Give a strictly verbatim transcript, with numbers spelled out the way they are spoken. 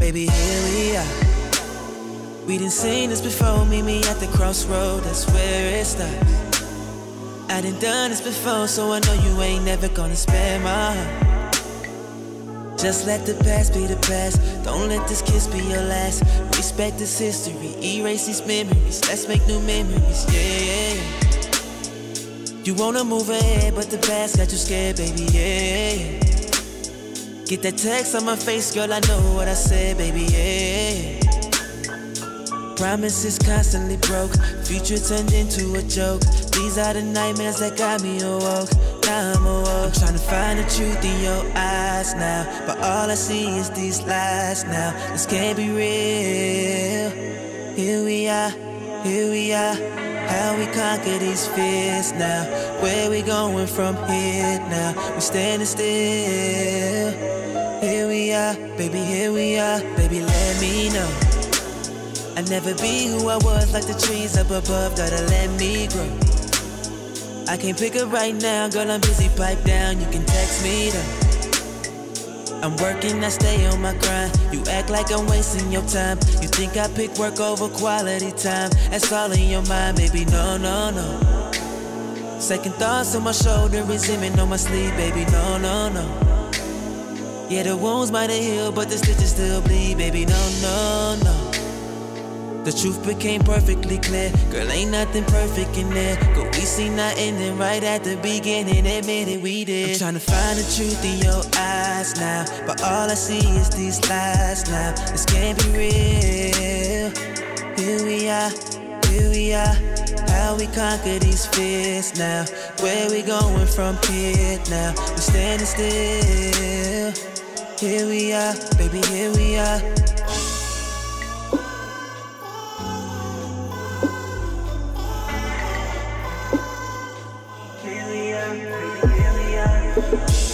baby, here we are. We done seen this before, meet me at the crossroad, that's where it stops. I done done this before, so I know you ain't never gonna spare my heart. Just let the past be the past, don't let this kiss be your last. Respect this history, erase these memories, let's make new memories, yeah, yeah. You wanna move ahead, but the past got you scared, baby, yeah. Get that text on my face, girl, I know what I said, baby, yeah. Promises constantly broke, future turned into a joke. These are the nightmares that got me awoke, now I'm awoke. I'm trying to find the truth in your eyes now, but all I see is these lies now. This can't be real. Here we are, here we are. How we conquer these fears now. Where we going from here now? We standing still. Here we are, baby, here we are. Baby, let me know I'll never be who I was, like the trees up above, gotta let me grow. I can't pick up right now, girl, I'm busy, pipe down, you can text me though. I'm working, I stay on my grind. You act like I'm wasting your time. You think I pick work over quality time. That's all in your mind, baby, no, no, no. Second thoughts on my shoulder, resentment on my sleeve, baby, no, no, no. Yeah, the wounds might have healed, but the stitches still bleed, baby, no, no, no. The truth became perfectly clear, girl, ain't nothing perfect in there. But we seen that ending right at the beginning, admit it, we did. I'm trying to find the truth in your eyes now, but all I see is these lies now. This can't be real. Here we are, here we are. How we conquer these fears now. Where we going from here now? We standing still. Here we are, baby, here we are. Here we are, baby, here we are.